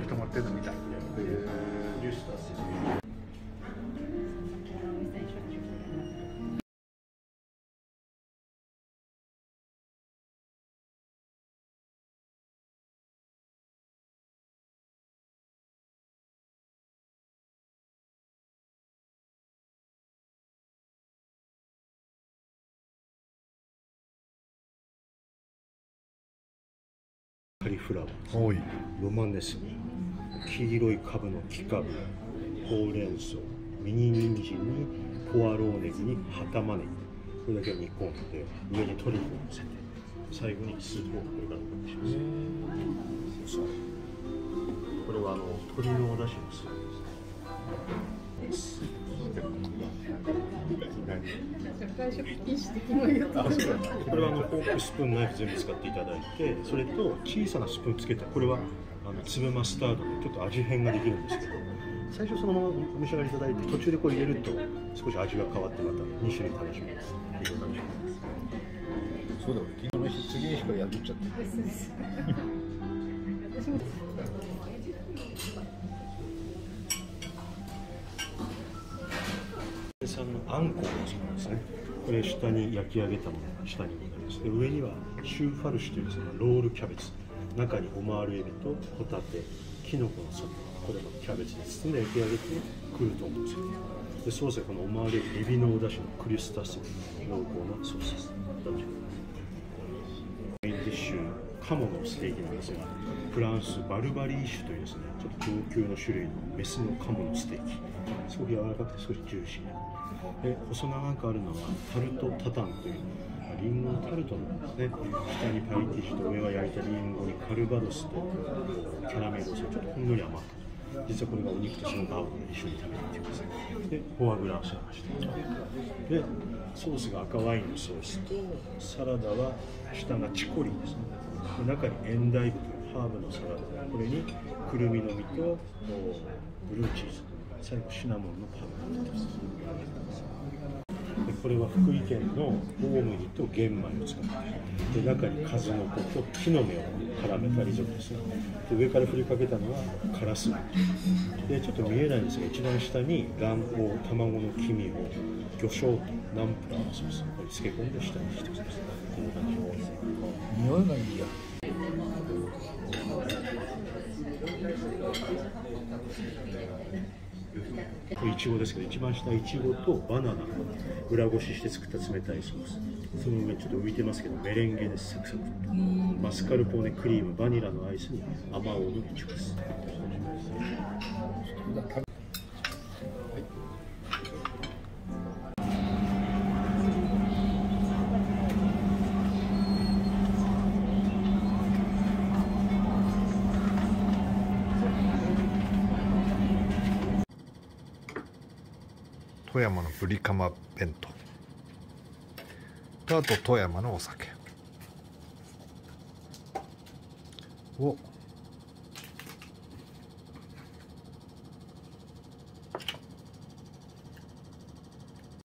時止まってるのみたい。カリフラワー、ロマネスに黄色いカブの木カブ、ほうれん草、ミニ人参にポアローネギに葉玉ねぎ、これだけを煮込んで上にトリュフをのせて、最後にスープをこれからおかけします。これは鶏のお出汁のスープです。 外食禁止的なやつ。 これはフォーク、スプーン、ナイフ全部使っていただいて、それと小さなスプーンつけた、これは粒マスタードでちょっと味変ができるんですけど、最初そのままお召し上がりいただいて、途中でこれ入れると少し味が変わって、また2種類楽しめます。 そうだよ、昨日の日次の日からやっちゃって。 産のあんこを使うんですね。これ下に焼き上げたものが下にございます。で上にはシューファルシュというですね、ロールキャベツ、中にオマールエビとホタテ、キノコのソテー、これもキャベツで包んで焼き上げてクルトンをつけて、でソースはこのオマールエビのお出汁のクリスタス濃厚なソースです。メインディッシュ、カモのステーキなんですが、フランスバルバリーシュというですね、ちょっと高級の種類のメスのカモのステーキ、すごく柔らかくて少しジューシーな。で細長くあるのはタルトタタンというリンゴのタルトなんですね。下にパイティッシュと上は焼いたリンゴにカルバドスとキャラメルをちょっとほんのり甘く、実はこれがお肉と白が合うので一緒に食べてみてください。でフォアグラを添えました。でソースが赤ワインのソースと、サラダは下がチコリンですね。で中にエンダイブというハーブのサラダ、これにくるみの実とブルーチーズ、最後シナモンのパウダーです。でこれは福井県の大麦と玄米を使って、で中に数の子と木の芽を絡めたリゾットですね。で上から振りかけたのはカラスミで、ちょっと見えないんですが、一番下に卵黄、卵の黄身を魚醤とナンプラーのソースを漬け込んで下にしてください。こんな感じです。 匂いがいいや。 これいちごですけど、一番下いちごとバナナを裏ごしして作った冷たいソース、その上ちょっと浮いてますけどメレンゲです。サクサクとマスカルポーネクリーム、バニラのアイスにあまおうのいちごです。 富山のぶりカマ弁当と、あと富山のお酒を